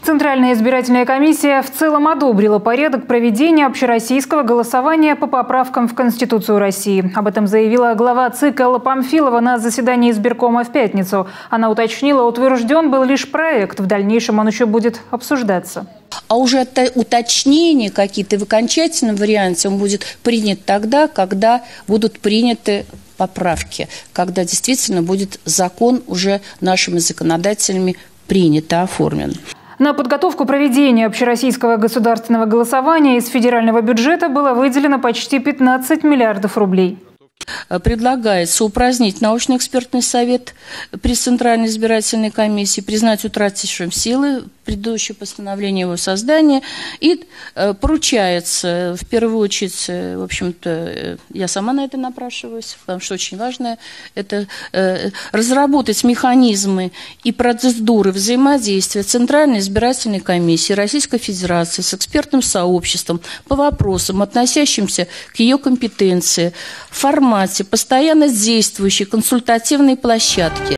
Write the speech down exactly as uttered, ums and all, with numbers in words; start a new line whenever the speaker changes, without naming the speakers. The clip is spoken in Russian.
Центральная избирательная комиссия в целом одобрила порядок проведения общероссийского голосования по поправкам в Конституцию России. Об этом заявила глава ЦИК Элла Памфилова на заседании избиркома в пятницу. Она уточнила, утвержден был лишь проект, в дальнейшем он еще будет обсуждаться.
А уже уточнения какие-то в окончательном варианте он будет принят тогда, когда будут приняты поправки, когда действительно будет закон уже нашими законодателями принят и оформлен.
На подготовку проведения общероссийского государственного голосования из федерального бюджета было выделено почти пятнадцать миллиардов рублей.
Предлагается упразднить научно-экспертный совет при Центральной избирательной комиссии, признать утратившим силы предыдущее постановление его создания, и э, поручается, в первую очередь, э, в общем-то, э, я сама на это напрашиваюсь, потому что очень важно это э, разработать механизмы и процедуры взаимодействия Центральной избирательной комиссии Российской Федерации с экспертным сообществом по вопросам, относящимся к ее компетенции, в формате постоянно действующей консультативной площадки.